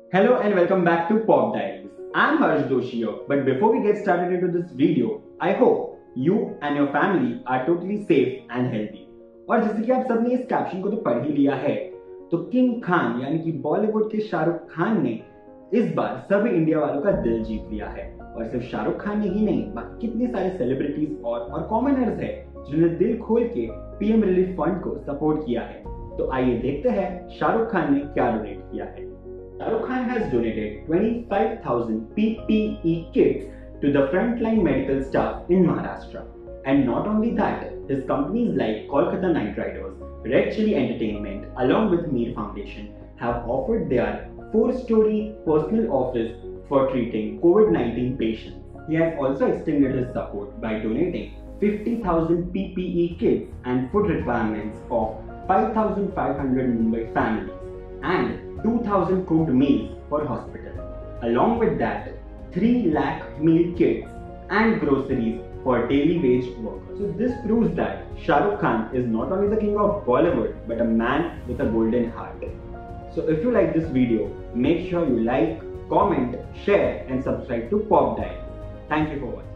Hello and welcome back to Pop Diaries. I'm Harsh Doshi here, but before we get started into this video, I hope you and your family are totally safe and healthy. और जैसे कि आप सबने इस caption को तो पढ़ ही लिया है, तो किंग खान यानी कि बॉलीवुड के शाहरुख खान ने इस बार सभी इंडिया वालों का दिल जीत लिया है। और सिर्फ शाहरुख खान ने ही नहीं, बाकी कितने सारे सेलिब्रिटीज और कॉमनर्स हैं जिन्होंने दिल खोल के पीएम रिलीफ फंड को सपोर्ट किया है। तो आइए देखते हैं शाहरुख खान ने क्या डोनेट किया है। Shah Rukh Khan has donated 25,000 PPE kits to the frontline medical staff in Maharashtra. And not only that, his companies like Kolkata Knight Riders, Red Chilli Entertainment, along with Mir Foundation, have offered their 4-story personal office for treating Covid19 patients. He has also extended his support by donating 50,000 PPE kits and food requirements of 5,500 Mumbai families and 2,000 cooked meals for hospital. Along with that, 3 lakh meal kits and groceries for daily wage workers. So this proves that Shah Rukh Khan is not only the king of Bollywood but a man with a golden heart. So if you like this video, make sure you like, comment, share and subscribe to Pop Diaries. Thank you for watching.